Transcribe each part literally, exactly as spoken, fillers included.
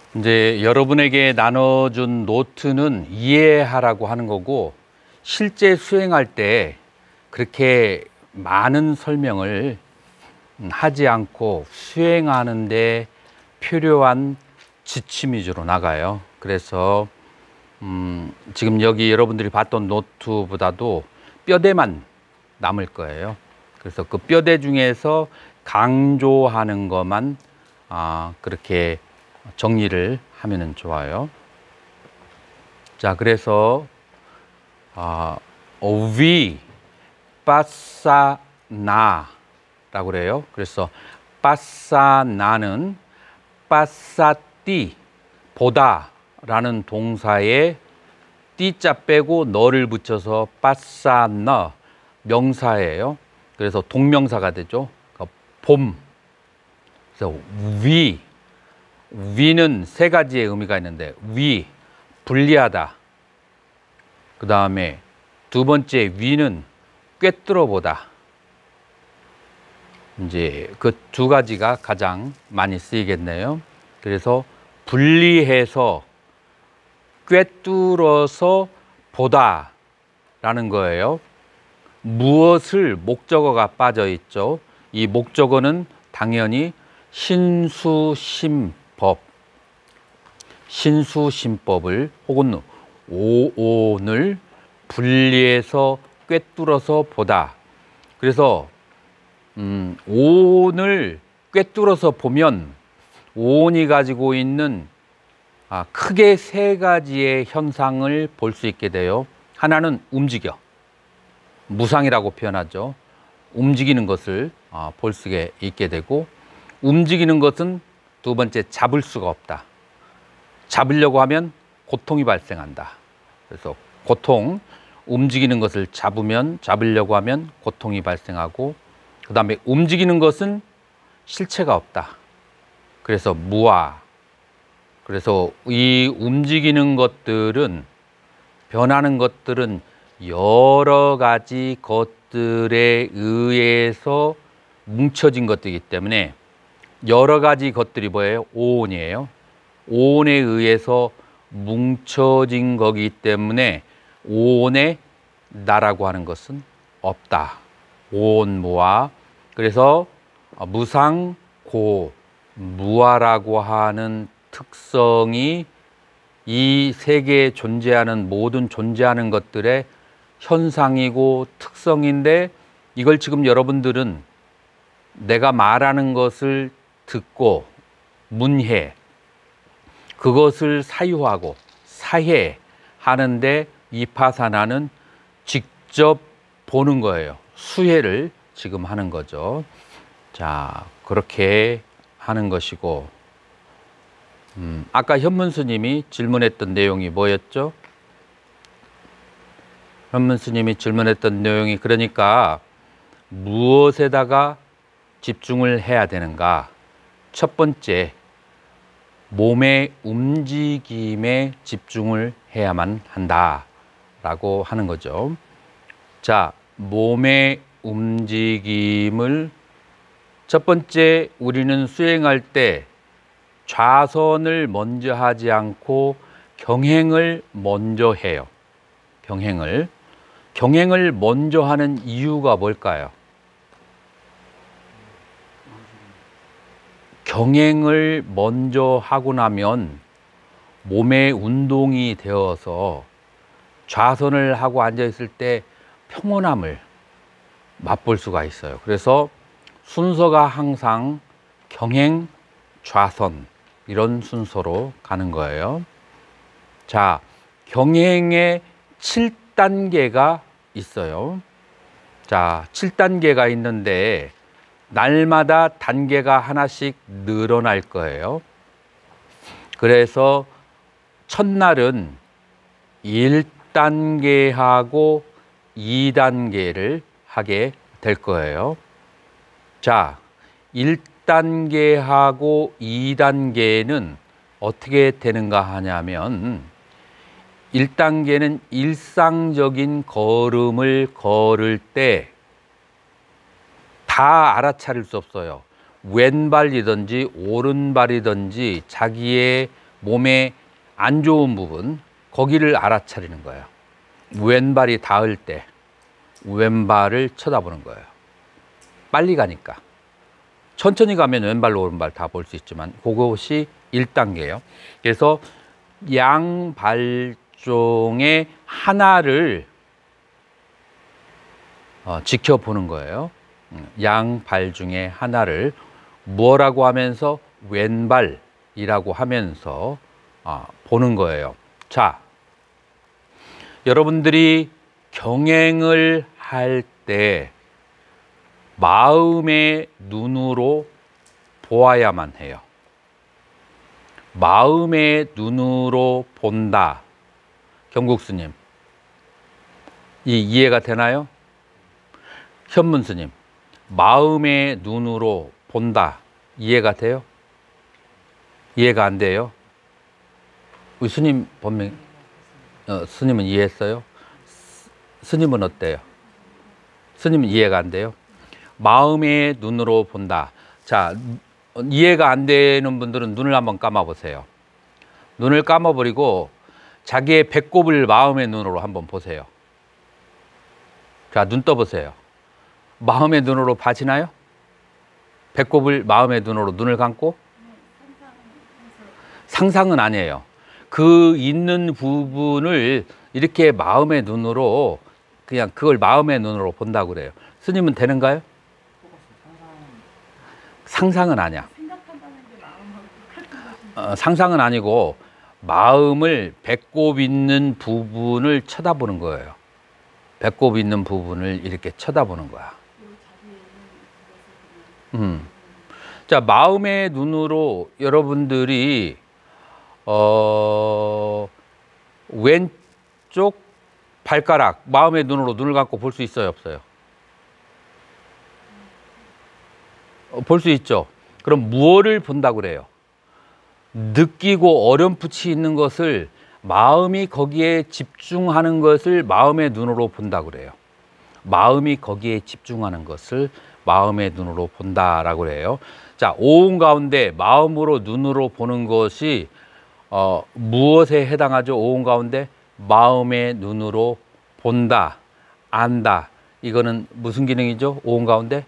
이제 여러분에게 나눠준 노트는 이해하라고 하는 거고, 실제 수행할 때 그렇게 많은 설명을 하지 않고 수행하는데 필요한 지침 위주로 나가요. 그래서 음, 지금 여기 여러분들이 봤던 노트보다도 뼈대만 남을 거예요. 그래서 그 뼈대 중에서 강조하는 것만 아, 그렇게 정리를 하면 좋아요. 자, 그래서 아, 위 빠사나라고 그래요. 그래서 빠사나는 빠사띠 보다 라는 동사에 띠자 빼고 너를 붙여서 빠사너 명사예요. 그래서 동명사가 되죠. 그러니까 봄. 그래서 위 위는 세 가지의 의미가 있는데, 위 불리하다. 그 다음에 두 번째 위는 꿰뚫어 보다. 이제 그 두 가지가 가장 많이 쓰이겠네요. 그래서 분리해서 꿰뚫어서 보다 라는 거예요. 무엇을 목적어가 빠져 있죠. 이 목적어는 당연히 신수심법, 신수심법을 혹은 오온을 분리해서 꿰뚫어서 보다. 그래서 음, 오온을 꿰뚫어서 보면 오온이 가지고 있는 아, 크게 세 가지의 현상을 볼 수 있게 돼요. 하나는 움직여, 무상이라고 표현하죠. 움직이는 것을 아, 볼 수 있게 되고, 움직이는 것은 두 번째 잡을 수가 없다. 잡으려고 하면 고통이 발생한다. 그래서 고통, 움직이는 것을 잡으면, 잡으려고 하면 고통이 발생하고, 그 다음에 움직이는 것은 실체가 없다. 그래서 무아. 그래서 이 움직이는 것들은, 변하는 것들은 여러 가지 것들에 의해서 뭉쳐진 것들이기 때문에, 여러 가지 것들이 뭐예요? 오온이에요. 오온에 의해서 뭉쳐진 거기 때문에 오온에 나라고 하는 것은 없다. 오온무아. 그래서 무상고 무아라고 하는 특성이 이 세계에 존재하는 모든 존재하는 것들의 현상이고 특성인데, 이걸 지금 여러분들은 내가 말하는 것을 듣고 문해, 그것을 사유하고 사해 하는데 위파사나는 직접 보는 거예요. 수해를 지금 하는 거죠. 자, 그렇게 하는 것이고, 음, 아까 현문 스님이 질문했던 내용이 뭐였죠? 현문 스님이 질문했던 내용이, 그러니까 무엇에다가 집중을 해야 되는가? 첫 번째, 몸의 움직임에 집중을 해야만 한다라고 하는 거죠. 자, 몸의 움직임을 첫 번째, 우리는 수행할 때 좌선을 먼저 하지 않고 경행을 먼저 해요. 경행을. 경행을 먼저 하는 이유가 뭘까요? 경행을 먼저 하고 나면 몸의 운동이 되어서 좌선을 하고 앉아 있을 때 평온함을 맛볼 수가 있어요. 그래서 순서가 항상 경행, 좌선 이런 순서로 가는 거예요. 자, 경행에 칠 단계가 있어요. 자, 칠 단계가 있는데 날마다 단계가 하나씩 늘어날 거예요. 그래서 첫날은 일 단계하고 이 단계를 하게 될 거예요. 자, 일 단계하고 이 단계는 어떻게 되는가 하냐면, 일 단계는 일상적인 걸음을 걸을 때 다 알아차릴 수 없어요. 왼발이든지 오른발이든지 자기의 몸에 안 좋은 부분, 거기를 알아차리는 거예요. 왼발이 닿을 때 왼발을 쳐다보는 거예요. 빨리 가니까. 천천히 가면 왼발로 오른발 다 볼 수 있지만 그것이 일 단계예요. 그래서 양발종의 하나를 어, 지켜보는 거예요. 양발 중에 하나를 뭐라고 하면서 왼발이라고 하면서 어, 보는 거예요. 자, 여러분들이 경행을 할 때 마음의 눈으로 보아야만 해요. 마음의 눈으로 본다. 경국스님, 이 이해가 되나요? 현문스님, 마음의 눈으로 본다. 이해가 돼요? 이해가 안 돼요? 우리 스님 본명, 어, 스님은 이해했어요? 스, 스님은 어때요? 스님은 이해가 안 돼요? 마음의 눈으로 본다. 자, 이해가 안 되는 분들은 눈을 한번 감아 보세요. 눈을 감아버리고 자기의 배꼽을 마음의 눈으로 한번 보세요. 자, 눈 떠보세요. 마음의 눈으로 봐지나요? 배꼽을 마음의 눈으로 눈을 감고? 상상은 아니에요. 그 있는 부분을 이렇게 마음의 눈으로 그냥 그걸 마음의 눈으로 본다고 그래요. 스님은 되는가요? 상상은 아니야. 어, 상상은 아니고 마음을 배꼽 있는 부분을 쳐다보는 거예요. 배꼽 있는 부분을 이렇게 쳐다보는 거야. 음. 자, 마음의 눈으로 여러분들이 어, 왼쪽 발가락 마음의 눈으로 눈을 감고 볼 수 있어요, 없어요? 어, 볼 수 있죠. 그럼 무엇을 본다고 그래요? 느끼고 어렴풋이 있는 것을, 마음이 거기에 집중하는 것을 마음의 눈으로 본다고 그래요. 마음이 거기에 집중하는 것을 마음의 눈으로 본다라고 그래요. 자, 오음 가운데 마음으로 눈으로 보는 것이 어, 무엇에 해당하죠? 오음 가운데 마음의 눈으로 본다, 안다. 이거는 무슨 기능이죠? 오음 가운데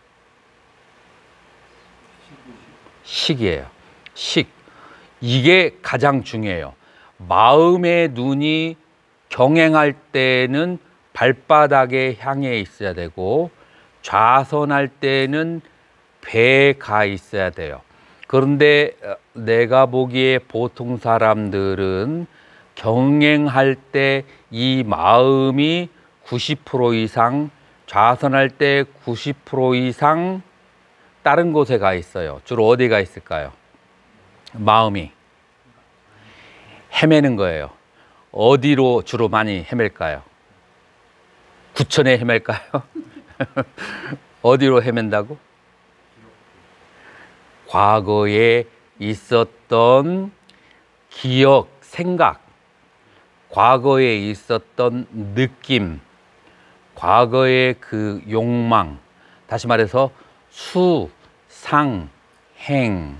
식이에요. 식. 이게 가장 중요해요. 마음의 눈이 경행할 때는 발바닥에 향해 있어야 되고, 좌선할 때는 배에 가 있어야 돼요. 그런데 내가 보기에 보통 사람들은 경행할 때 이 마음이 구십 퍼센트 이상, 좌선할 때 구십 퍼센트 이상 다른 곳에 가 있어요. 주로 어디 가 있을까요? 마음이 헤매는 거예요. 어디로 주로 많이 헤맬까요? 구천에 헤맬까요? 어디로 헤맨다고? 과거에 있었던 기억, 생각, 과거에 있었던 느낌, 과거의 그 욕망, 다시 말해서 수, 상, 행,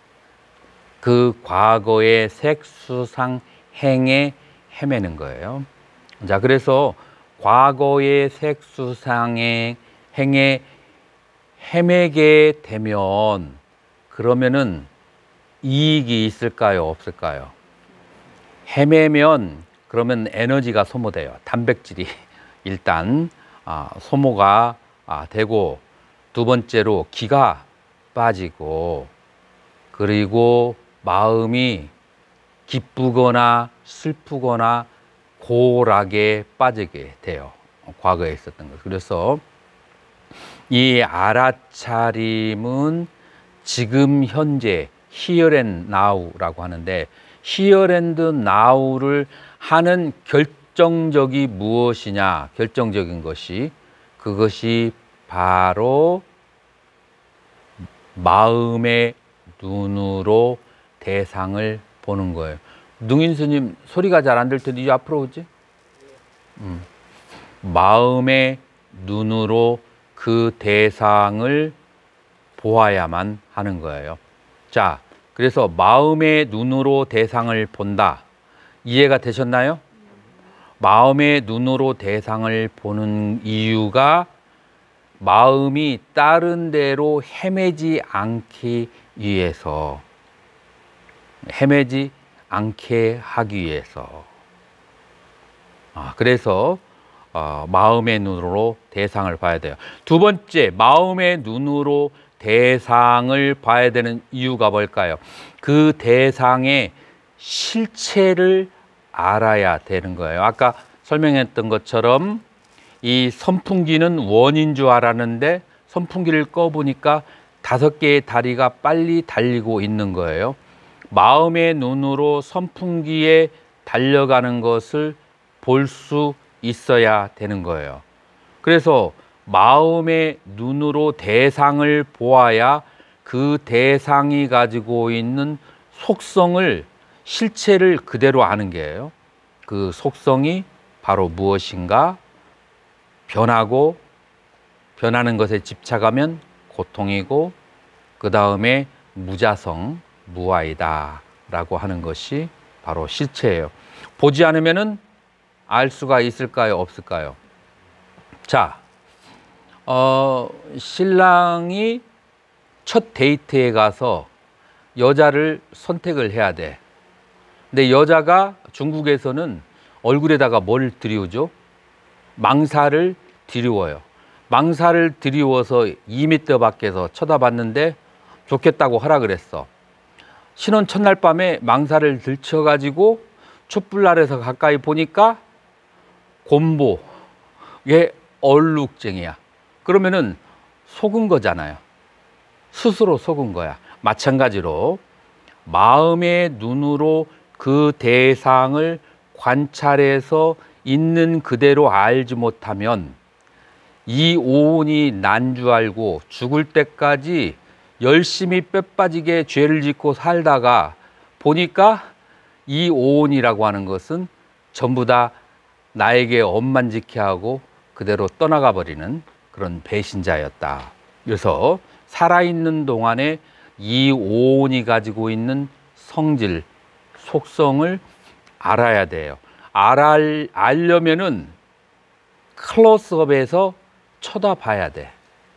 그 과거의 색, 수, 상, 행에 헤매는 거예요. 자, 그래서 과거의 색, 수, 상의 행에 헤매게 되면 그러면은 이익이 있을까요? 없을까요? 헤매면 그러면 에너지가 소모돼요. 단백질이 일단 아, 소모가 아, 되고, 두 번째로 기가 빠지고, 그리고 마음이 기쁘거나 슬프거나 고락에 빠지게 돼요. 과거에 있었던 것. 그래서 이 알아차림은 지금 현재 here and now라고 하는데, here and now를 하는 결정적이 무엇이냐? 결정적인 것이, 그것이 바로 마음의 눈으로 대상을 보는 거예요. 능인 스님 소리가 잘 안 들 텐데 이 앞으로 오지? 음. 마음의 눈으로 그 대상을 보아야만 하는 거예요. 자, 그래서 마음의 눈으로 대상을 본다. 이해가 되셨나요? 마음의 눈으로 대상을 보는 이유가 마음이 다른 데로 헤매지 않기 위해서, 헤매지 않게 하기 위해서. 아, 그래서 어, 마음의 눈으로 대상을 봐야 돼요. 두 번째, 마음의 눈으로 대상을 봐야 되는 이유가 뭘까요? 그 대상의 실체를 알아야 되는 거예요. 아까 설명했던 것처럼 이 선풍기는 원인 줄 알았는데 선풍기를 꺼보니까 다섯 개의 다리가 빨리 달리고 있는 거예요. 마음의 눈으로 선풍기에 달려가는 것을 볼 수 있어야 되는 거예요. 그래서 마음의 눈으로 대상을 보아야 그 대상이 가지고 있는 속성을, 실체를 그대로 아는 게예요. 그 속성이 바로 무엇인가? 변하고, 변하는 것에 집착하면 고통이고, 그 다음에 무자성, 무아이다 라고 하는 것이 바로 실체예요. 보지 않으면은 알 수가 있을까요? 없을까요? 자, 어, 신랑이 첫 데이트에 가서 여자를 선택을 해야 돼. 근데 여자가 중국에서는 얼굴에다가 뭘 드리우죠? 망사를 드리워요. 망사를 드리워서 이 미터 밖에서 쳐다봤는데 좋겠다고 하라 그랬어. 신혼 첫날 밤에 망사를 들쳐가지고 촛불 아래서 가까이 보니까 곰보, 얘 얼룩쟁이야. 그러면은 속은 거잖아요. 스스로 속은 거야. 마찬가지로 마음의 눈으로 그 대상을 관찰해서 있는 그대로 알지 못하면 이 오온이 난 줄 알고 죽을 때까지 열심히 뼈 빠지게 죄를 짓고 살다가 보니까 이 오온이라고 하는 것은 전부 다 나에게 엄만지게 하고 그대로 떠나가 버리는 그런 배신자였다. 그래서 살아있는 동안에 이 오온이 가지고 있는 성질, 속성을 알아야 돼요. 알알, 알려면은 클로스업에서 쳐다봐야 돼.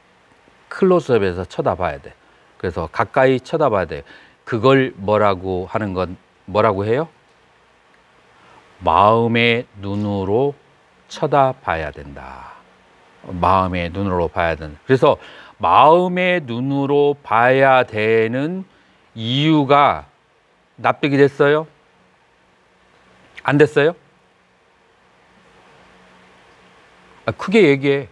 클로스업에서 쳐다봐야 돼. 그래서 가까이 쳐다봐야 돼. 그걸 뭐라고 하는 건 뭐라고 해요? 마음의 눈으로 쳐다봐야 된다. 마음의 눈으로 봐야 된다. 그래서 마음의 눈으로 봐야 되는 이유가 납득이 됐어요? 안 됐어요? 아, 크게 얘기해.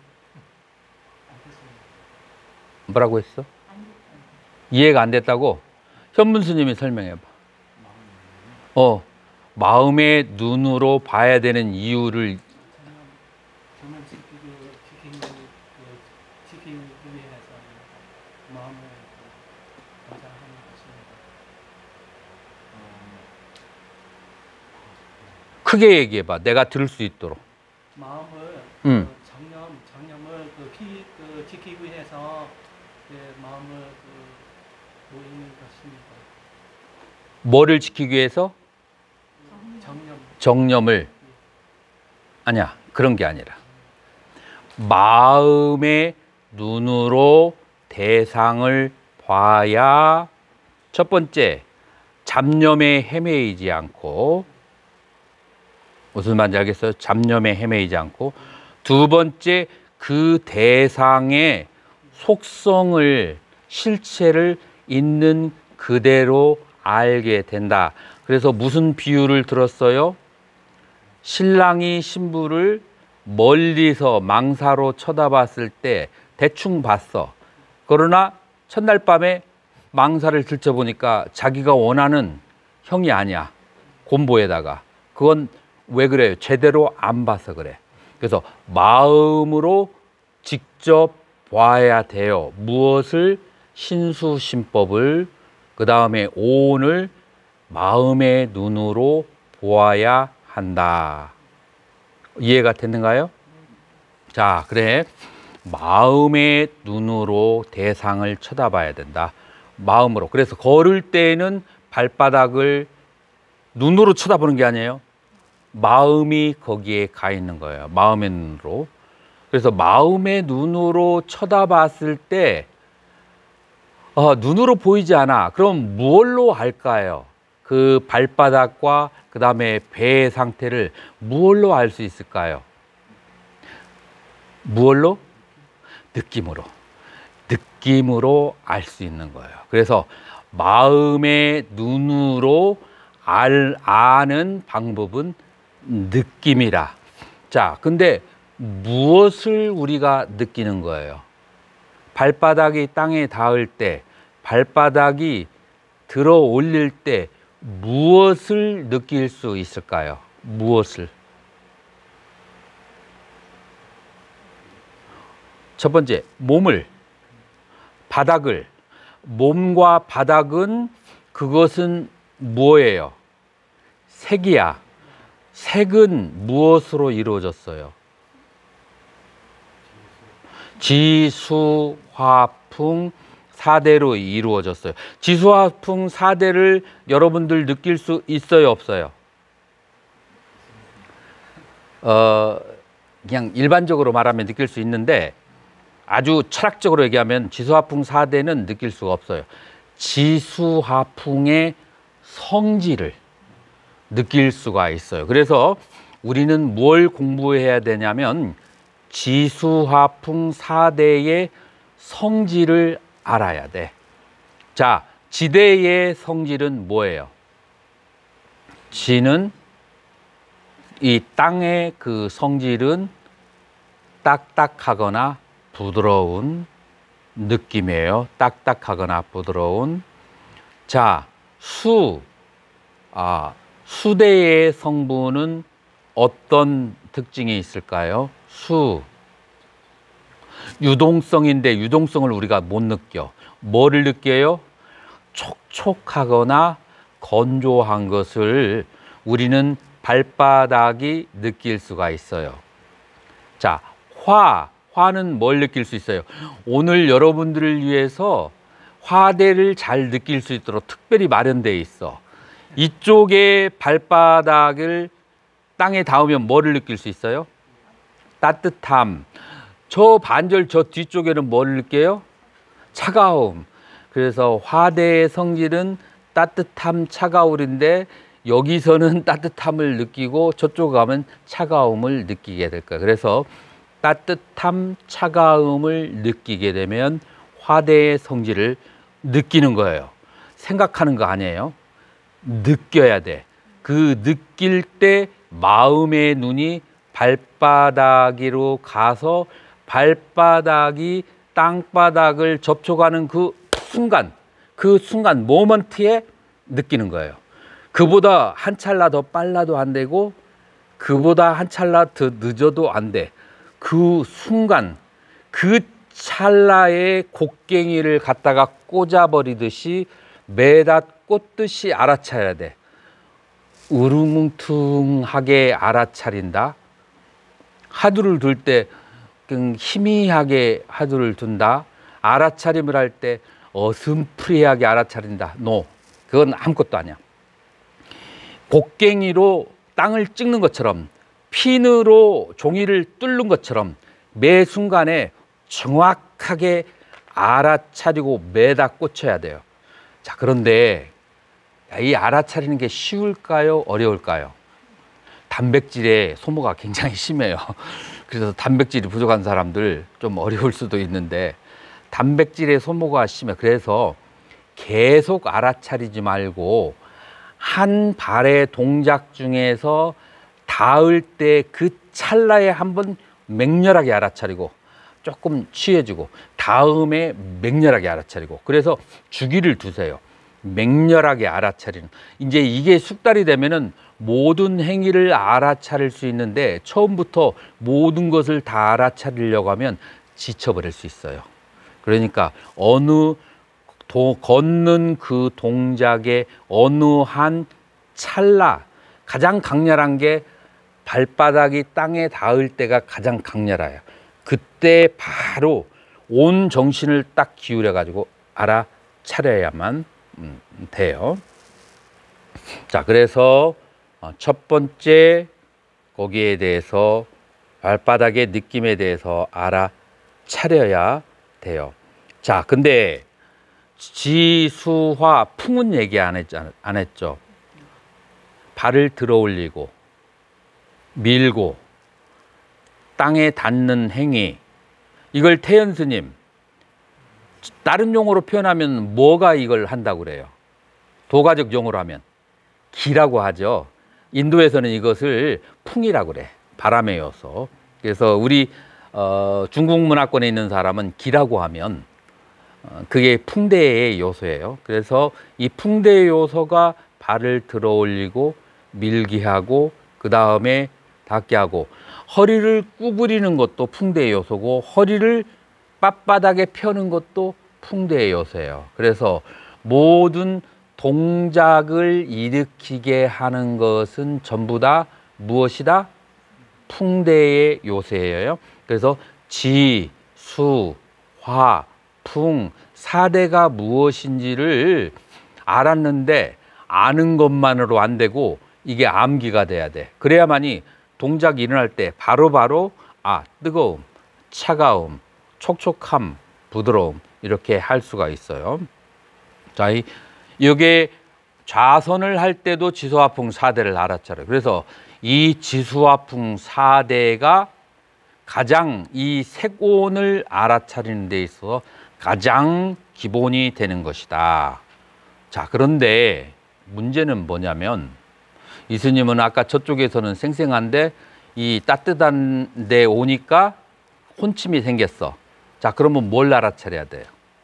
뭐라고 했어? 이해가 안 됐다고? 현문 스님이 설명해 봐. 어, 마음의 눈으로 봐야 되는 이유를. 저는 지키기, 지키기 위해서 마음을 관찰하는 것입니다. 크게 얘기해 봐. 내가 들을 수 있도록. 마음을 음. 그 정념, 정념을 그 피, 그 지키기 위해서 그 마음을 그 모이는 것입니다. 뭐를 지키기 위해서? 정념. 정념을. 아니야, 그런 게 아니라 마음의 눈으로 대상을 봐야 첫 번째, 잡념에 헤매이지 않고, 무슨 말인지 알겠어요? 잡념에 헤매이지 않고, 두 번째, 그 대상의 속성을, 실체를 있는 그대로 알게 된다. 그래서 무슨 비유를 들었어요? 신랑이 신부를 멀리서 망사로 쳐다봤을 때 대충 봤어. 그러나 첫날 밤에 망사를 들춰보니까 자기가 원하는 형이 아니야. 곰보에다가. 그건 왜 그래요? 제대로 안 봐서 그래. 그래서 마음으로 직접 봐야 돼요. 무엇을? 신수신법을, 그 다음에 오온을 마음의 눈으로 보아야 한다. 이해가 됐는가요? 자, 그래. 마음의 눈으로 대상을 쳐다봐야 된다. 마음으로. 그래서 걸을 때에는 발바닥을 눈으로 쳐다보는 게 아니에요. 마음이 거기에 가 있는 거예요. 마음의 눈으로. 그래서 마음의 눈으로 쳐다봤을 때 어, 눈으로 보이지 않아. 그럼 무얼로 알까요? 그 발바닥과 그 다음에 배의 상태를 무얼로 알 수 있을까요? 무얼로? 느낌으로. 느낌으로 알 수 있는 거예요. 그래서 마음의 눈으로 알, 아는 방법은 느낌이라. 자, 근데 무엇을 우리가 느끼는 거예요? 발바닥이 땅에 닿을 때, 발바닥이 들어 올릴 때 무엇을 느낄 수 있을까요? 무엇을? 첫 번째, 몸을, 바닥을. 몸과 바닥은 그것은 뭐예요? 색이야. 색은 무엇으로 이루어졌어요? 지수, 화풍, 사대로 이루어졌어요. 지수, 화풍, 사대를 여러분들 느낄 수 있어요, 없어요? 어, 그냥 일반적으로 말하면 느낄 수 있는데 아주 철학적으로 얘기하면 지수, 화풍, 사대는 느낄 수가 없어요. 지수, 화풍의 성질을 느낄 수가 있어요. 그래서 우리는 뭘 공부해야 되냐면 지수, 화풍, 사대의 성질을 알아야 돼. 자, 지대의 성질은 뭐예요? 지는 이 땅의 그 성질은 딱딱하거나 부드러운 느낌이에요. 딱딱하거나 부드러운. 자, 수, 아, 수대의 성분은 어떤 특징이 있을까요? 수. 유동성인데 유동성을 우리가 못 느껴. 뭐를 느껴요? 촉촉하거나 건조한 것을 우리는 발바닥이 느낄 수가 있어요. 자, 화. 화는 뭘 느낄 수 있어요? 오늘 여러분들을 위해서 화대를 잘 느낄 수 있도록 특별히 마련되어 있어. 이쪽에 발바닥을 땅에 닿으면 뭐를 느낄 수 있어요? 따뜻함. 저 반절 저 뒤쪽에는 뭐를 느껴요? 차가움. 그래서 화대의 성질은 따뜻함, 차가울인데 여기서는 따뜻함을 느끼고 저쪽 가면 차가움을 느끼게 될 거예요. 그래서 따뜻함, 차가움을 느끼게 되면 화대의 성질을 느끼는 거예요. 생각하는 거 아니에요. 느껴야 돼. 그 느낄 때 마음의 눈이 발바닥으로 가서 발바닥이 땅바닥을 접촉하는 그 순간, 그 순간 모먼트에 느끼는 거예요. 그보다 한 찰나 더 빨라도 안 되고 그보다 한 찰나 더 늦어도 안 돼. 그 순간, 그 찰나에 곡괭이를 갖다가 꽂아버리듯이 매다 꽂듯이 알아차려야 돼. 우르뭉퉁하게 알아차린다. 화두를 둘 때 희미하게 화두를 둔다. 알아차림을 할 때 어슴푸레하게 알아차린다. 노, 그건 아무것도 아니야. 곡괭이로 땅을 찍는 것처럼 핀으로 종이를 뚫는 것처럼 매 순간에 정확하게 알아차리고 매다 꽂혀야 돼요. 자, 그런데 이 알아차리는 게 쉬울까요? 어려울까요? 단백질의 소모가 굉장히 심해요. 그래서 단백질이 부족한 사람들 좀 어려울 수도 있는데 단백질의 소모가 심해. 그래서 계속 알아차리지 말고 한 발의 동작 중에서 닿을 때 그 찰나에 한번 맹렬하게 알아차리고 조금 취해지고 다음에 맹렬하게 알아차리고. 그래서 주기를 두세요. 맹렬하게 알아차리는. 이제 이게 숙달이 되면은 모든 행위를 알아차릴 수 있는데 처음부터 모든 것을 다 알아차리려고 하면 지쳐버릴 수 있어요. 그러니까 어느 도, 걷는 그 동작의 어느 한 찰나, 가장 강렬한 게 발바닥이 땅에 닿을 때가 가장 강렬해요. 그때 바로 온 정신을 딱 기울여 가지고 알아차리는 알아차려야만 음, 돼요. 자, 그래서 첫 번째 거기에 대해서 발바닥의 느낌에 대해서 알아차려야 돼요. 자, 근데 지수화 풍은 얘기 안 했잖아, 안 했죠. 발을 들어 올리고 밀고 땅에 닿는 행위, 이걸 태연 스님 다른 용어로 표현하면 뭐가 이걸 한다고 그래요? 도가적 용어로 하면 기라고 하죠. 인도에서는 이것을 풍이라고 그래. 바람의 요소. 그래서 우리 어, 중국 문화권에 있는 사람은 기라고 하면 어, 그게 풍대의 요소예요. 그래서 이 풍대의 요소가 발을 들어 올리고 밀기 하고 그 다음에 닿게 하고, 허리를 구부리는 것도 풍대의 요소고 허리를 빳빳하게 펴는 것도 풍대의 요소예요. 그래서 모든 동작을 일으키게 하는 것은 전부 다 무엇이다? 풍대의 요소예요. 그래서 지, 수, 화, 풍, 사대가 무엇인지를 알았는데 아는 것만으로 안 되고 이게 암기가 돼야 돼. 그래야만이 동작이 일어날 때 바로바로 아, 뜨거움, 차가움, 촉촉함, 부드러움 이렇게 할 수가 있어요. 자, 이 여기에 좌선을 할 때도 지수화풍 사대를 알아차려요. 그래서 이 지수화풍 사대가 가장 이 색온을 알아차리는 데 있어서 가장 기본이 되는 것이다. 자, 그런데 문제는 뭐냐면 이 스님은 아까 저쪽에서는 생생한데 이 따뜻한 데 오니까 혼침이 생겼어. 자, 그러면 뭘 알아차려야 돼요?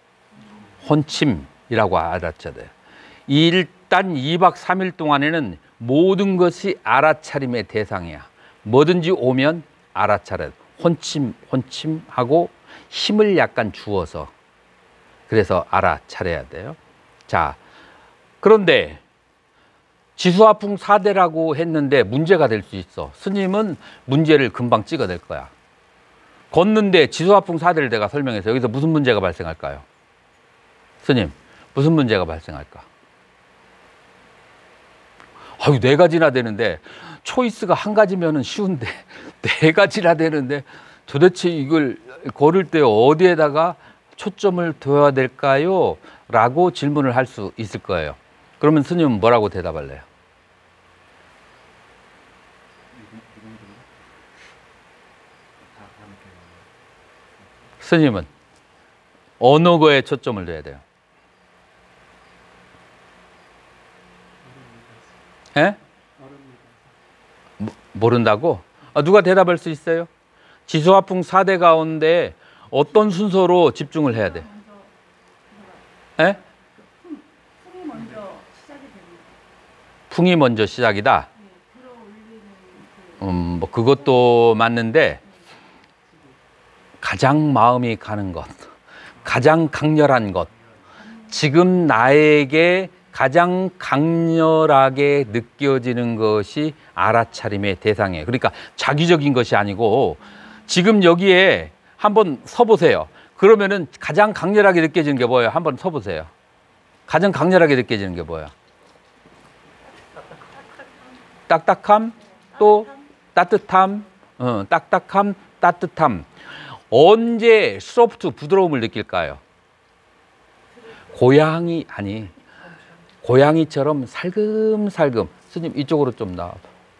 혼침이라고 알아차려야 돼요. 일단 이 박 삼 일 동안에는 모든 것이 알아차림의 대상이야. 뭐든지 오면 알아차려. 혼침, 혼침하고 힘을 약간 주어서. 그래서 알아차려야 돼요. 자, 그런데 지수화풍 사대라고 했는데 문제가 될 수 있어. 스님은 문제를 금방 찍어낼 거야. 걷는데 지수화풍 사대를 내가 설명해서 여기서 무슨 문제가 발생할까요? 스님, 무슨 문제가 발생할까? 아유, 네 가지나 되는데, 초이스가 한 가지면은 쉬운데, 네 가지나 되는데, 도대체 이걸 걸을 때 어디에다가 초점을 둬야 될까요? 라고 질문을 할 수 있을 거예요. 그러면 스님은 뭐라고 대답할래요? 스님은 어느 거에 초점을 둬야 돼요? 예? 모른다고? 아, 누가 대답할 수 있어요? 지수화풍 사대 가운데 어떤 순서로 집중을 해야 돼? 예? 풍이 먼저 시작이 됩니다. 풍이 먼저 시작이다? 네, 들어올리는 그 음, 뭐 그것도 맞는데 가장 마음이 가는 것, 가장 강렬한 것, 지금 나에게 가장 강렬하게 느껴지는 것이 알아차림의 대상이에요. 그러니까 자기적인 것이 아니고 지금 여기에 한번 서보세요. 그러면은 가장 강렬하게 느껴지는 게 뭐예요? 한번 서보세요. 가장 강렬하게 느껴지는 게 뭐예요? 딱딱함, 또 따뜻함, 어, 딱딱함, 따뜻함. 언제 소프트, 부드러움을 느낄까요? 고양이, 아니, 고양이처럼 살금살금. 스님, 이쪽으로 좀 나와봐.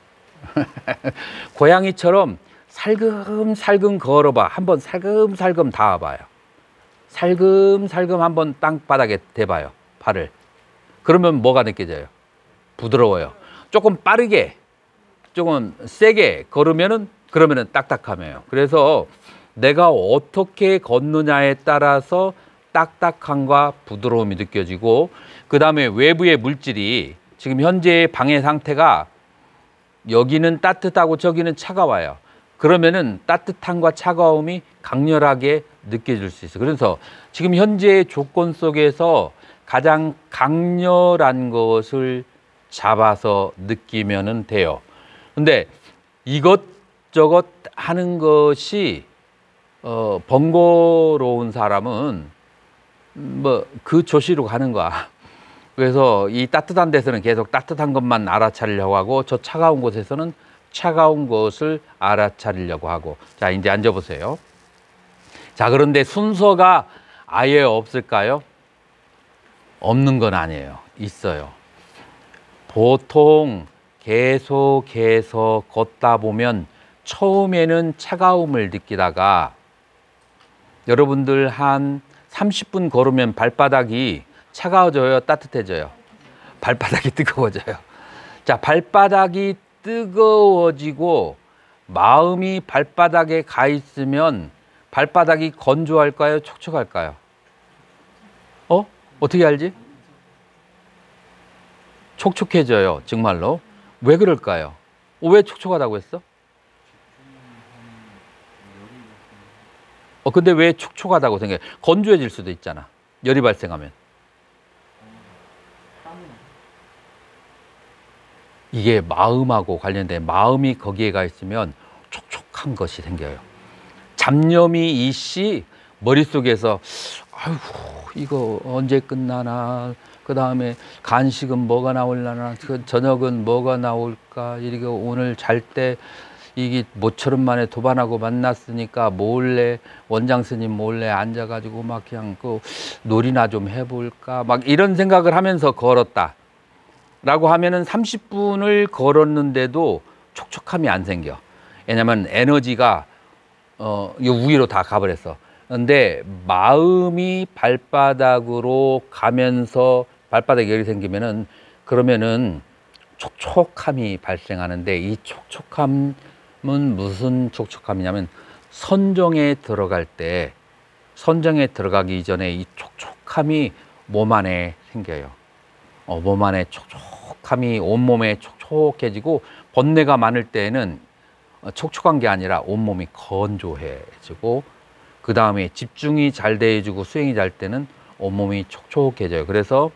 고양이처럼 살금살금 걸어봐. 한번 살금살금 닿아봐요. 살금살금 한번 땅바닥에 대봐요. 발을. 그러면 뭐가 느껴져요? 부드러워요. 조금 빠르게, 조금 세게 걸으면은, 그러면은 딱딱함이에요. 그래서 내가 어떻게 걷느냐에 따라서 딱딱함과 부드러움이 느껴지고, 그 다음에 외부의 물질이 지금 현재의 방의 상태가 여기는 따뜻하고 저기는 차가워요. 그러면은 따뜻함과 차가움이 강렬하게 느껴질 수 있어요. 그래서 지금 현재의 조건 속에서 가장 강렬한 것을 잡아서 느끼면 돼요. 근데 이것저것 하는 것이 어, 번거로운 사람은 뭐 그 조시로 가는 거야. 그래서 이 따뜻한 데서는 계속 따뜻한 것만 알아차리려고 하고 저 차가운 곳에서는 차가운 것을 알아차리려고 하고. 자, 이제 앉아보세요. 자, 그런데 순서가 아예 없을까요? 없는 건 아니에요. 있어요. 보통 계속해서 걷다 보면 처음에는 차가움을 느끼다가 여러분들 한 삼십 분 걸으면 발바닥이 차가워져요, 따뜻해져요? 발바닥이 뜨거워져요. 자, 발바닥이 뜨거워지고 마음이 발바닥에 가 있으면 발바닥이 건조할까요, 촉촉할까요? 어? 어떻게 알지? 촉촉해져요, 정말로. 왜 그럴까요? 어, 왜 촉촉하다고 했어? 어, 근데 왜 촉촉하다고 생각해? 건조해질 수도 있잖아, 열이 발생하면. 이게 마음하고 관련된, 마음이 거기에 가 있으면 촉촉한 것이 생겨요. 잡념이 이씨 머릿속에서 아이고 이거 언제 끝나나, 그 다음에 간식은 뭐가 나올라나, 그 저녁은 뭐가 나올까, 이거 오늘 잘 때 이게 모처럼 만에 도반하고 만났으니까 몰래, 원장 스님 몰래 앉아가지고 막 그냥 그 놀이나 좀 해볼까, 막 이런 생각을 하면서 걸었다 라고 하면은 삼십 분을 걸었는데도 촉촉함이 안 생겨. 왜냐면 에너지가 어, 이 위로 다 가버렸어. 근데 마음이 발바닥으로 가면서 발바닥에 열이 생기면은, 그러면은 촉촉함이 발생하는데, 이 촉촉함은 무슨 촉촉함이냐면 선정에 들어갈 때, 선정에 들어가기 전에 이 촉촉함이 몸 안에 생겨요. 어, 몸 안에 촉촉함이 온몸에 촉촉해지고, 번뇌가 많을 때에는 촉촉한 게 아니라 온몸이 건조해지고, 그 다음에 집중이 잘 돼주고 수행이 잘 때는 온몸이 촉촉해져요. 그래서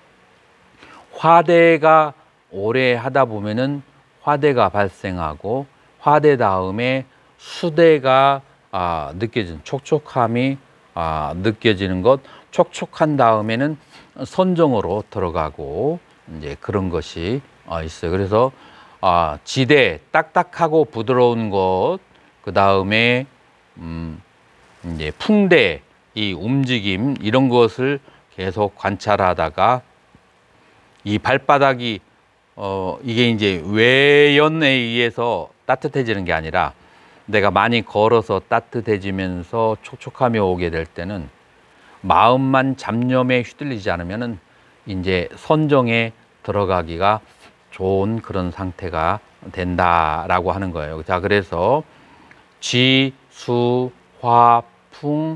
화대가 오래 하다 보면은 화대가 발생하고, 화대 다음에 수대가 아, 느껴지는, 촉촉함이 아, 느껴지는 것, 촉촉한 다음에는 선정으로 들어가고, 이제 그런 것이 아, 있어요. 그래서 아, 지대, 딱딱하고 부드러운 것, 그 다음에 음, 이제 풍대, 이 움직임, 이런 것을 계속 관찰하다가 이 발바닥이 어, 이게 이제 외연에 의해서 따뜻해지는 게 아니라 내가 많이 걸어서 따뜻해지면서 촉촉함이 오게 될 때는 마음만 잡념에 휘둘리지 않으면은 이제 선정에 들어가기가 좋은 그런 상태가 된다라고 하는 거예요. 자, 그래서 지, 수, 화, 풍,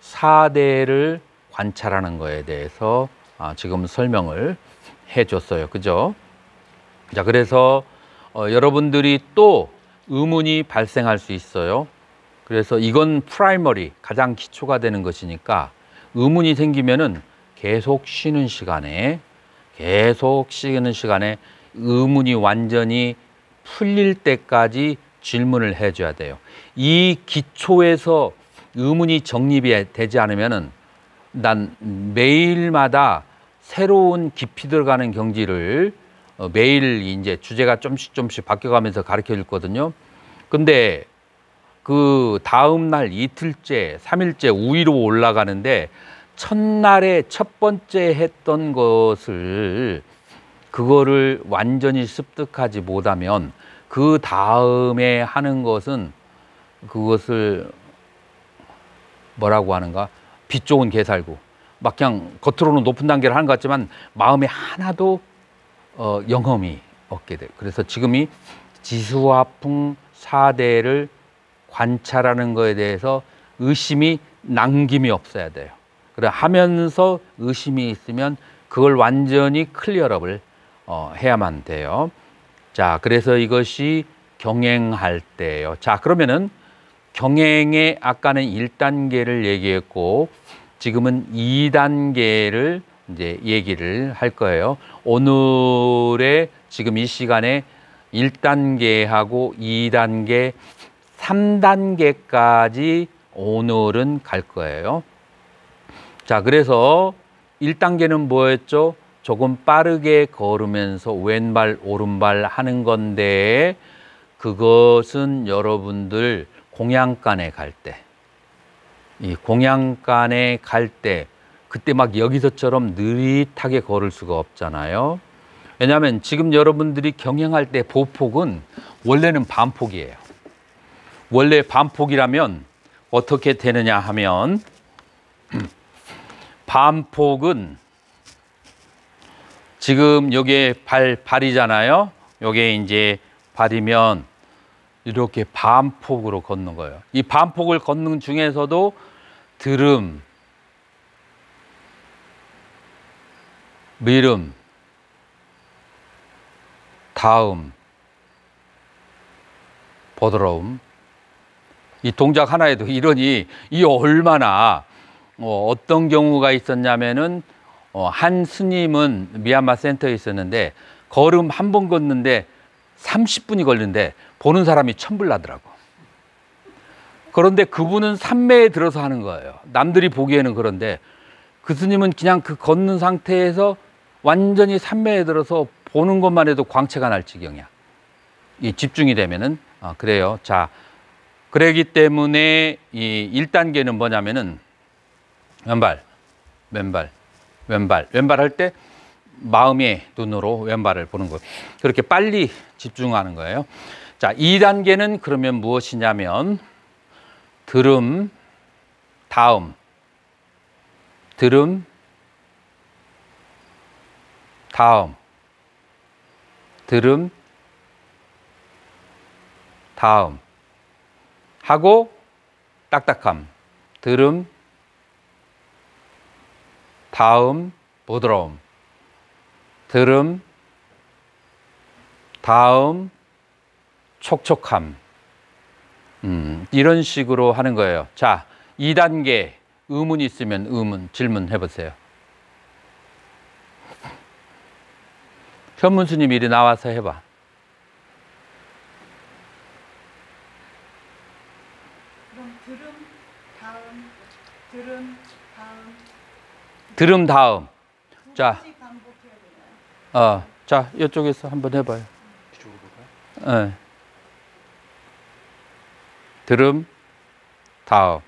사대를 관찰하는 거에 대해서 아, 지금 설명을 해줬어요. 그죠? 자, 그래서 어, 여러분들이 또 의문이 발생할 수 있어요. 그래서 이건 프라이머리, 가장 기초가 되는 것이니까 의문이 생기면은 계속 쉬는 시간에, 계속 쉬는 시간에 의문이 완전히 풀릴 때까지 질문을 해줘야 돼요. 이 기초에서 의문이 정립이 되지 않으면은 난 매일마다 새로운 깊이 들어가는 경지를 어, 매일 이제 주제가 좀씩 좀씩 바뀌어가면서 가르쳐 줬거든요. 근데 그 다음날 이틀째, 삼일째 위로 올라가는데 첫날에 첫 번째 했던 것을, 그거를 완전히 습득하지 못하면 그 다음에 하는 것은 그것을 뭐라고 하는가, 빛 좋은 개살구, 막 그냥 겉으로는 높은 단계를 하는 것 같지만 마음에 하나도 어, 영험이 없게 돼요. 그래서 지금이 지수화풍 사대를 관찰하는 것에 대해서 의심이 남김이 없어야 돼요. 그래 하면서 의심이 있으면 그걸 완전히 클리어업을 어, 해야만 돼요. 자, 그래서 이것이 경행할 때예요. 자, 그러면은 경행의 아까는 일 단계를 얘기했고 지금은 이 단계를 이제 얘기를 할 거예요. 오늘의 지금 이 시간에 일 단계하고 이 단계, 삼 단계까지 오늘은 갈 거예요. 자, 그래서 일 단계는 뭐였죠? 조금 빠르게 걸으면서 왼발, 오른발 하는 건데 그것은 여러분들 공양간에 갈 때, 이 공양간에 갈 때 그때 막 여기서처럼 느릿하게 걸을 수가 없잖아요. 왜냐하면 지금 여러분들이 경영할 때 보폭은 원래는 반폭이에요. 원래 반폭이라면 어떻게 되느냐 하면 반폭은 지금 요게 발, 발이잖아요. 요게 이제 발이면 이렇게 반폭으로 걷는 거예요. 이 반폭을 걷는 중에서도 들음, 밀음, 다음, 보드러움. 이 동작 하나에도 이러니 이 얼마나 어, 어떤 경우가 있었냐면은 어, 한 스님은 미얀마 센터에 있었는데 걸음 한 번 걷는데 삼십 분이 걸리는데 보는 사람이 천불나더라고. 그런데 그분은 산매에 들어서 하는 거예요. 남들이 보기에는. 그런데 그 스님은 그냥 그 걷는 상태에서 완전히 산매에 들어서 보는 것만 해도 광채가 날 지경이야. 이 집중이 되면은. 아, 그래요. 자, 그러기 때문에 이 일 단계는 뭐냐면은 왼발, 왼발, 왼발, 왼발 할 때 마음의 눈으로 왼발을 보는 거예요. 그렇게 빨리 집중하는 거예요. 자, 이 단계는 그러면 무엇이냐면 들음, 다음, 들음, 다음, 들음, 다음 하고 딱딱함, 들음, 다음, 부드러움, 들음, 다음, 촉촉함. 음, 이런 식으로 하는 거예요. 자, 이 단계 의문 있으면 의문, 질문해 보세요. 현문 스님 이리 나와서 해봐. 그럼 들음 다음 들음 다음 들음 다음. 두 자. 번씩 반복해야 되나요? 어, 자, 이쪽에서 한번 해봐요. 이쪽으로 볼까요? 네. 들음, 다음.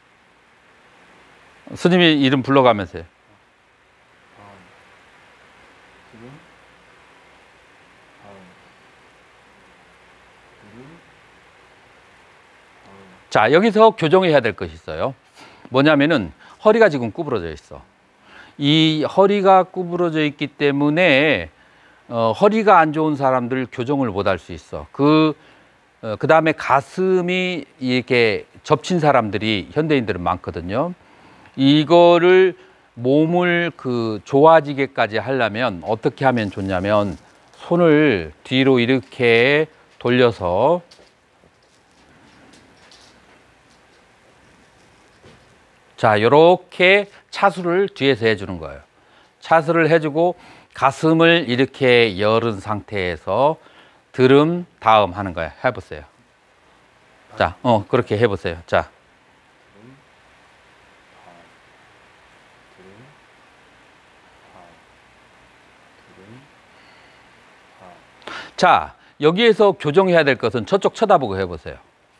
스님이 이름 불러가면서 해요. 다음, 지금, 다음, 지금, 다음. 자, 여기서 교정해야 될 것이 있어요. 뭐냐면은 허리가 지금 구부러져 있어. 이 허리가 구부러져 있기 때문에 어, 허리가 안 좋은 사람들 교정을 못 할 수 있어. 그, 어, 그 다음에 가슴이 이렇게 접친 사람들이 현대인들은 많거든요. 이거를 몸을 그 좋아지게까지 하려면 어떻게 하면 좋냐면 손을 뒤로 이렇게 돌려서 자, 요렇게 차수를 뒤에서 해주는 거예요. 차수를 해주고 가슴을 이렇게 열은 상태에서 들음, 다음 하는 거예요. 해보세요. 자, 어, 그렇게 해보세요. 자. 자, 여기에서 교정해야 될 것은 저쪽 쳐다보고 해보세요.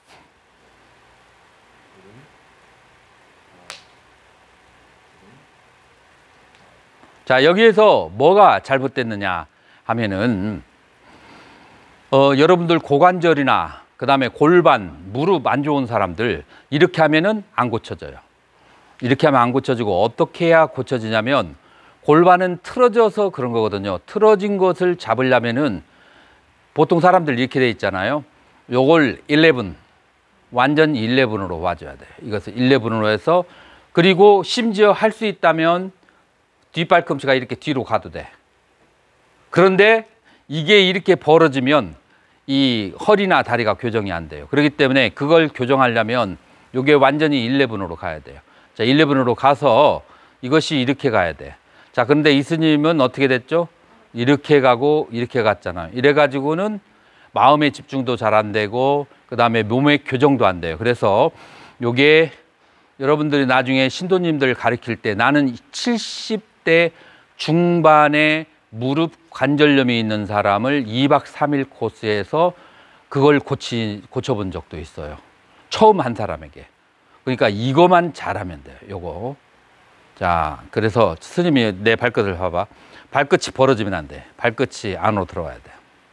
자, 여기에서 뭐가 잘못됐느냐 하면은 어, 여러분들 고관절이나 그 다음에 골반, 무릎 안 좋은 사람들 이렇게 하면은 안 고쳐져요. 이렇게 하면 안 고쳐지고 어떻게 해야 고쳐지냐면 골반은 틀어져서 그런 거거든요. 틀어진 것을 잡으려면은 보통 사람들 이렇게 돼 있잖아요. 요걸 십일, 완전 십일으로 와줘야 돼요. 이것을 십일으로 해서 그리고 심지어 할 수 있다면 뒷발꿈치가 이렇게 뒤로 가도 돼. 그런데 이게 이렇게 벌어지면 이 허리나 다리가 교정이 안 돼요. 그렇기 때문에 그걸 교정하려면 이게 완전히 십일으로 가야 돼요. 자, 십일으로 가서 이것이 이렇게 가야 돼. 자, 그런데 이 스님은 어떻게 됐죠? 이렇게 가고 이렇게 갔잖아요. 이래가지고는 마음의 집중도 잘 안 되고 그 다음에 몸의 교정도 안 돼요. 그래서 요게 여러분들이 나중에 신도님들 가르칠 때 나는 칠십 때 중반에 무릎 관절염이 있는 사람을 이 박 삼 일 코스에서 그걸 고치, 고쳐본 적도 있어요. 처음 한 사람에게. 그러니까 이거만 잘하면 돼요. 요거. 자, 그래서 스님이 내 발끝을 봐봐. 발끝이 벌어지면 안 돼. 발끝이 안으로 들어와야 돼.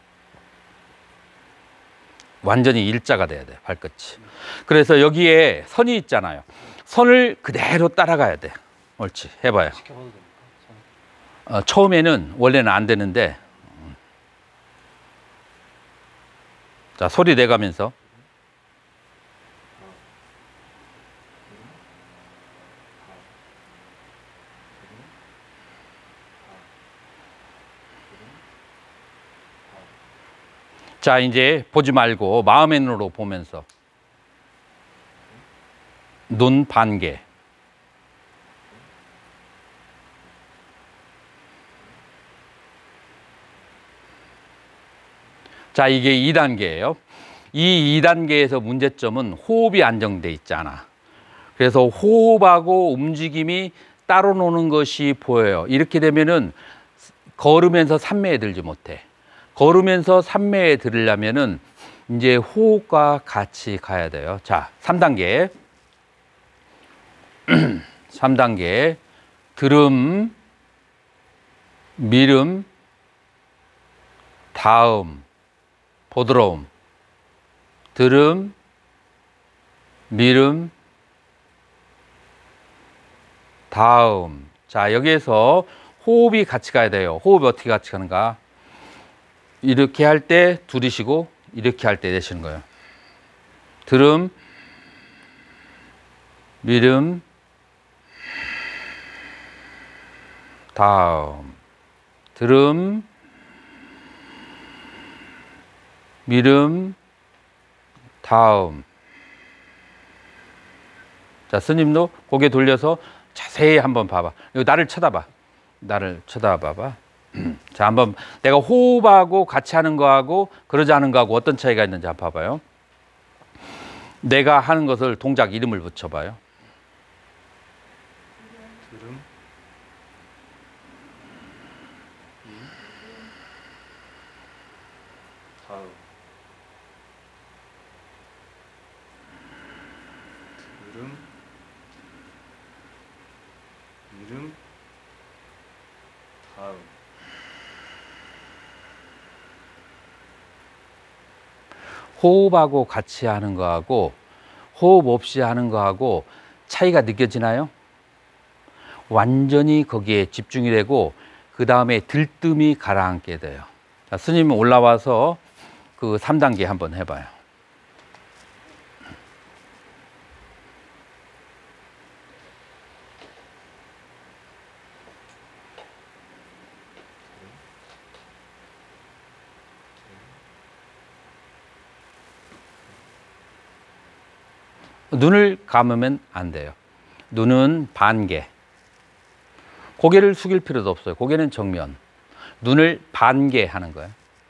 완전히 일자가 돼야 돼. 발끝이. 그래서 여기에 선이 있잖아요. 선을 그대로 따라가야 돼. 옳지. 해봐요. 지켜봐도 됩니까? 어, 처음에는 원래는 안 되는데, 자, 소리 내가면서. 자, 이제 보지 말고 마음의 눈으로 보면서 눈 반개. 자, 이게 이 단계예요. 이 이 단계에서 문제점은 호흡이 안정돼 있잖아. 그래서 호흡하고 움직임이 따로 노는 것이 보여요. 이렇게 되면은 걸으면서 산매에 들지 못해. 걸으면서 산매에 들으려면은 이제 호흡과 같이 가야 돼요. 자, 삼 단계. 삼 단계. 들음, 미름, 다음, 보드러움. 들음, 미름, 다음. 자, 여기에서 호흡이 같이 가야 돼요. 호흡이 어떻게 같이 가는가? 이렇게 할 때 둘이 쉬고 이렇게 할 때 내쉬는 거예요. 들음, 미름, 다음. 들음, 미름, 다음. 자, 스님도 고개 돌려서 자세히 한번 봐봐. 이거 나를 쳐다봐. 나를 쳐다봐봐. 자, 한번 내가 호흡하고 같이 하는 거하고 그러지 않은 거하고 어떤 차이가 있는지 한번 봐봐요. 내가 하는 것을 동작 이름을 붙여봐요. 들음, 다음, 들음, 미름, 다음. 호흡하고 같이 하는 거하고 호흡 없이 하는 거하고 차이가 느껴지나요? 완전히 거기에 집중이 되고 그 다음에 들뜸이 가라앉게 돼요. 자, 스님 올라와서 그 삼 단계 한번 해봐요. 눈을 감으면 안 돼요. 눈은 반개. 고개를 숙일 필요도 없어요. 고개는 정면. 눈을 반개 하는 거예요.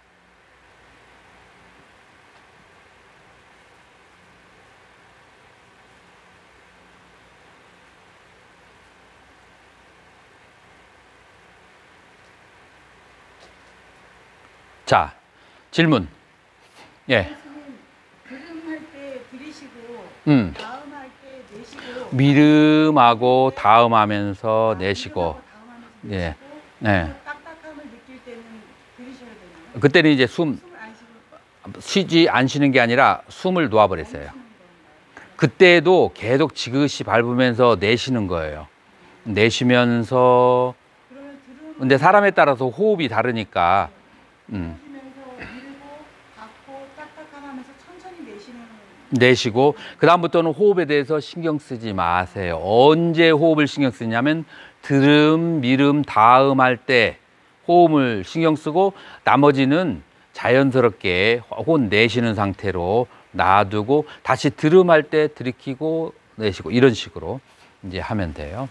자, 질문. 예. 들음 할 때 들이쉬고 음. 다음 할 때 내쉬고 미름하고 다음 하면서 내쉬고. 다음 하면서 예. 내쉬고 네. 딱딱함을 느낄 때는 들이셔야 되나요? 그때는 이제 숨 숨을 안 쉬고 쉬지 안 쉬는 게 아니라 숨을 놓아버렸어요. 그때도 계속 지그시 밟으면서 내쉬는 거예요. 내쉬면서. 그러면 들음 근데 사람에 따라서 호흡이 다르니까. 음. 쉬면서 밀고 닫고 딱딱함 하면서 천천히 내쉬는 내쉬고 그 다음부터는 호흡에 대해서 신경 쓰지 마세요. 언제 호흡을 신경 쓰냐면 들음, 미름, 다음 할 때 호흡을 신경 쓰고 나머지는 자연스럽게 혹은 내쉬는 상태로 놔두고 다시 들음 할 때 들이키고 내쉬고 이런 식으로 이제 하면 돼요.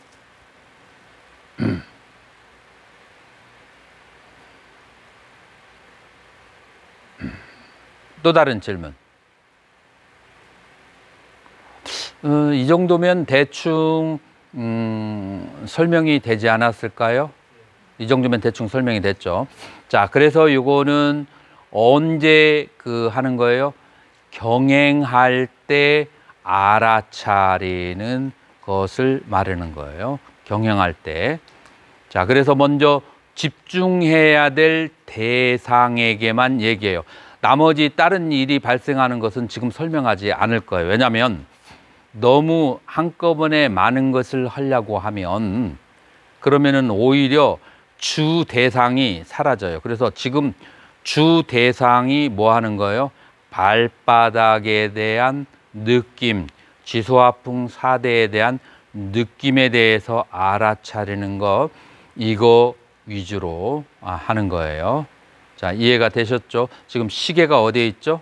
또 다른 질문. 어, 이 정도면 대충 음, 설명이 되지 않았을까요? 이 정도면 대충 설명이 됐죠. 자, 그래서 요거는 언제 그 하는 거예요? 경행할 때 알아차리는 것을 말하는 거예요. 경영할 때. 자, 그래서 먼저 집중해야 될 대상에게만 얘기해요. 나머지 다른 일이 발생하는 것은 지금 설명하지 않을 거예요. 왜냐하면 너무 한꺼번에 많은 것을 하려고 하면 그러면은 오히려 주 대상이 사라져요. 그래서 지금 주 대상이 뭐 하는 거예요? 발바닥에 대한 느낌, 지소화풍 사대에 대한 느낌에 대해서 알아차리는 것, 이거 위주로 하는 거예요. 자, 이해가 되셨죠? 지금 시계가 어디에 있죠?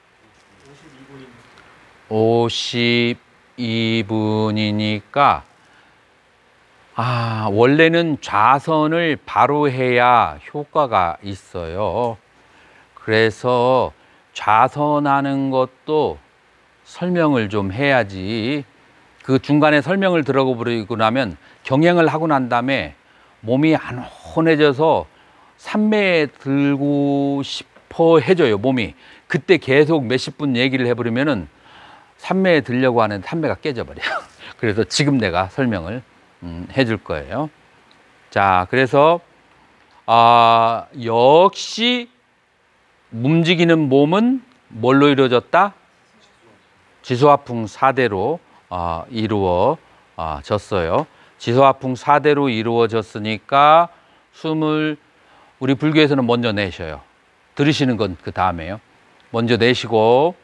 오십이 분이니까 아, 원래는 좌선을 바로 해야 효과가 있어요. 그래서 좌선하는 것도 설명을 좀 해야지. 그 중간에 설명을 들어버리고 나면 경행을 하고 난 다음에 몸이 안 혼해져서 삼매에 들고 싶어 해져요, 몸이. 그때 계속 몇십 분 얘기를 해버리면은 삼매에 들려고 하는 삼매가 깨져버려요. 그래서 지금 내가 설명을 음, 해줄 거예요. 자, 그래서 아, 역시 움직이는 몸은 뭘로 이루어졌다? 지소화풍 사대로 어, 이루어졌어요. 지소화풍 사대로 이루어졌으니까 숨을 우리 불교에서는 먼저 내쉬어요. 들으시는 건 그 다음에요. 먼저 내쉬고,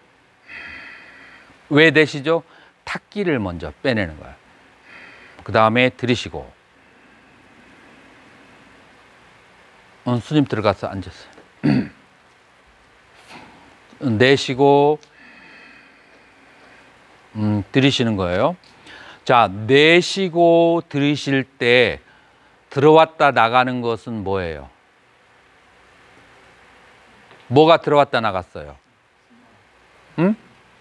왜 내쉬죠? 탁기를 먼저 빼내는 거예요. 그 다음에 들이쉬고. 어, 스님 들어가서 앉았어요. 내쉬고, 음, 들이쉬는 거예요. 자, 내쉬고 들이쉴 때 들어왔다 나가는 것은 뭐예요? 뭐가 들어왔다 나갔어요? 응?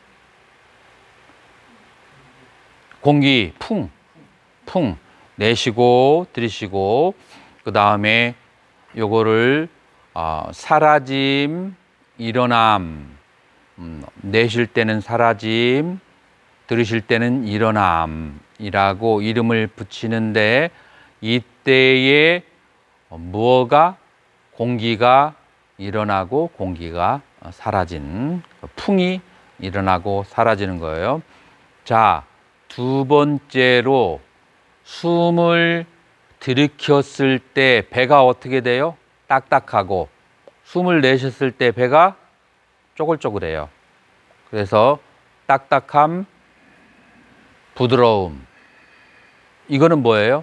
공기, 풍, 풍. 내쉬고 들이쉬고, 그 다음에 요거를 어, 사라짐, 일어남. 음, 내쉴 때는 사라짐, 들으실 때는 일어남이라고 이름을 붙이는데, 이때에 무엇가? 공기가 일어나고 공기가 사라진, 풍이 일어나고 사라지는 거예요. 자, 두 번째로 숨을 들이켰을 때 배가 어떻게 돼요? 딱딱하고, 숨을 내셨을 때 배가 쪼글쪼글해요. 그래서 딱딱함, 부드러움. 이거는 뭐예요?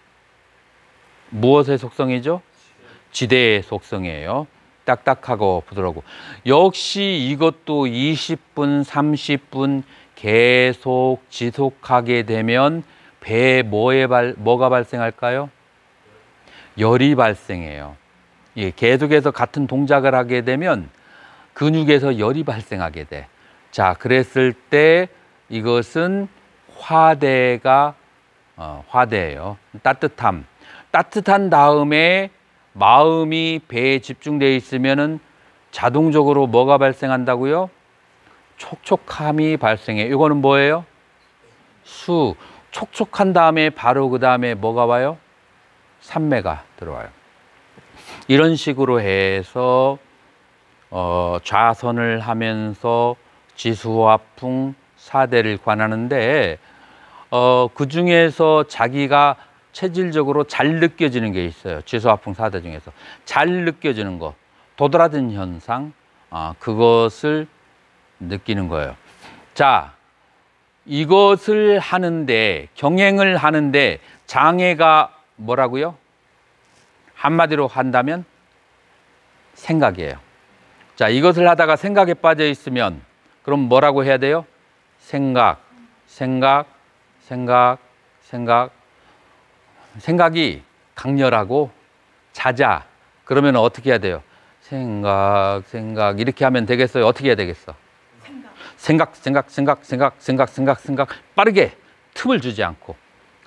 무엇의 속성이죠? 지대의 속성이에요. 딱딱하고 부드럽고. 역시 이것도 이십 분, 삼십 분 계속 지속하게 되면 배에 뭐에 발, 뭐가 발생할까요? 열이 발생해요. 예, 계속해서 같은 동작을 하게 되면 근육에서 열이 발생하게 돼. 자, 그랬을 때 이것은 화대가 어, 화대예요. 따뜻함. 따뜻한 다음에 마음이 배에 집중되어 있으면은 자동적으로 뭐가 발생한다고요? 촉촉함이 발생해. 이거는 뭐예요? 수. 촉촉한 다음에 바로 그 다음에 뭐가 와요? 삼매가 들어와요. 이런 식으로 해서 어, 좌선을 하면서 지수화풍 사대를 관하는데, 어, 그 중에서 자기가 체질적으로 잘 느껴지는 게 있어요. 지수화풍 사대 중에서 잘 느껴지는 거, 도드라진 현상, 어, 그것을 느끼는 거예요. 자, 이것을 하는데, 경행을 하는데 장애가 뭐라고요? 한마디로 한다면 생각이에요. 자, 이것을 하다가 생각에 빠져 있으면 그럼 뭐라고 해야 돼요? 생각, 생각, 생각, 생각. 생각이 강렬하고 잦아. 그러면 어떻게 해야 돼요? 생각, 생각. 이렇게 하면 되겠어요? 어떻게 해야 되겠어? 생각, 생각, 생각, 생각, 생각, 생각, 생각. 빠르게 틈을 주지 않고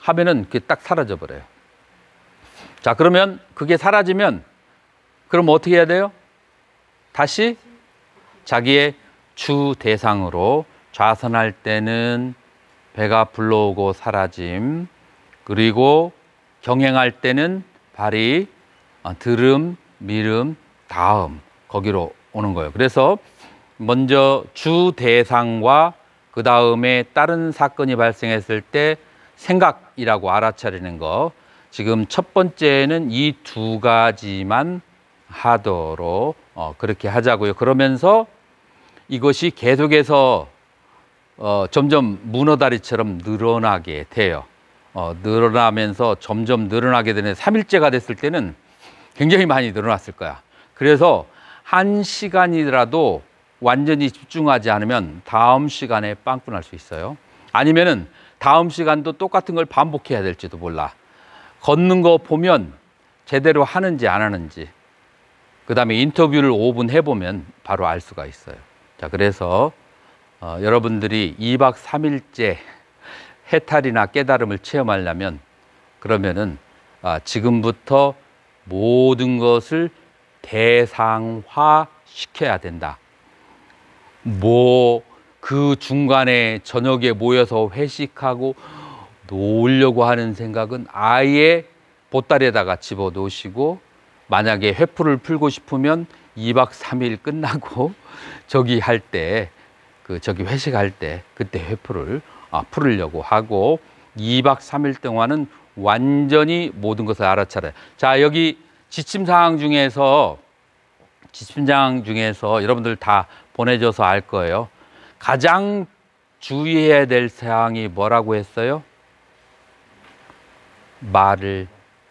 하면은 그게 딱 사라져 버려요. 자, 그러면 그게 사라지면 그럼 어떻게 해야 돼요? 다시 자기의 주 대상으로 좌선할 때는 배가 불러오고 사라짐, 그리고 경행할 때는 발이 들음, 미름, 다음 거기로 오는 거예요. 그래서 먼저 주 대상과 그 다음에 다른 사건이 발생했을 때 생각이라고 알아차리는 거. 지금 첫 번째는 이 두 가지만 하도록 어, 그렇게 하자고요. 그러면서 이것이 계속해서 어, 점점 문어다리처럼 늘어나게 돼요. 어, 늘어나면서 점점 늘어나게 되는 삼 일째가 됐을 때는 굉장히 많이 늘어났을 거야. 그래서 한 시간이라도 완전히 집중하지 않으면 다음 시간에 빵꾸 날 수 있어요. 아니면은 다음 시간도 똑같은 걸 반복해야 될지도 몰라. 걷는 거 보면 제대로 하는지 안 하는지, 그 다음에 인터뷰를 오 분 해보면 바로 알 수가 있어요. 자, 그래서 어, 여러분들이 이 박 삼 일째 해탈이나 깨달음을 체험하려면 그러면은 아, 지금부터 모든 것을 대상화 시켜야 된다. 뭐 그 중간에 저녁에 모여서 회식하고 놀려고 하는 생각은 아예 보따리에다가 집어 넣으시고, 만약에 회풀을 풀고 싶으면 이 박 삼 일 끝나고 저기 할 때, 그 저기 회식할 때 그때 회풀을 아, 풀으려고 하고, 이 박 삼 일 동안은 완전히 모든 것을 알아차려요. 자, 여기 지침 사항 중에서 지침 사항 중에서 여러분들 다 보내줘서 알 거예요. 가장 주의해야 될 사항이 뭐라고 했어요? 말을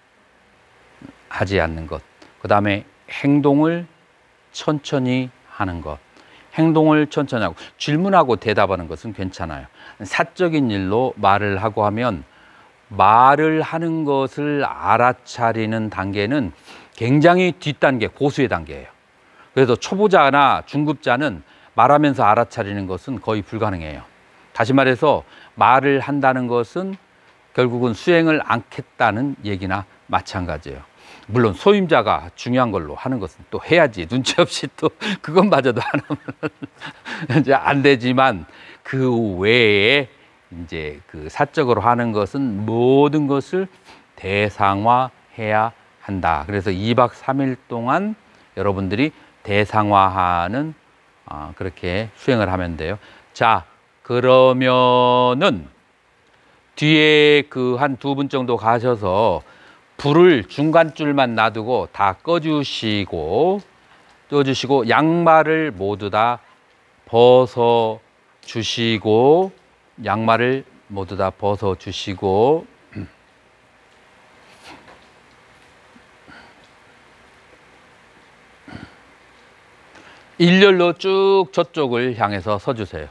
하지 않는 것. 그 다음에 행동을 천천히 하는 것. 행동을 천천히 하고, 질문하고 대답하는 것은 괜찮아요. 사적인 일로 말을 하고 하면 말을 하는 것을 알아차리는 단계는 굉장히 뒷단계, 고수의 단계예요. 그래서 초보자나 중급자는 말하면서 알아차리는 것은 거의 불가능해요. 다시 말해서 말을 한다는 것은 결국은 수행을 않겠다는 얘기나 마찬가지예요. 물론 소임자가 중요한 걸로 하는 것은 또 해야지. 눈치 없이 또 그것마저도 안 하면 이제 안 되지만, 그 외에 이제 그 사적으로 하는 것은 모든 것을 대상화해야 한다. 그래서 이 박 삼 일 동안 여러분들이 대상화하는 아, 그렇게 수행을 하면 돼요. 자, 그러면은 뒤에 그 한 두 분 정도 가셔서 불을 중간 줄만 놔두고 다 꺼주시고, 꺼주시고 양말을 모두 다 벗어 주시고, 양말을 모두 다 벗어 주시고, 일렬로 쭉 저쪽을 향해서 서주세요.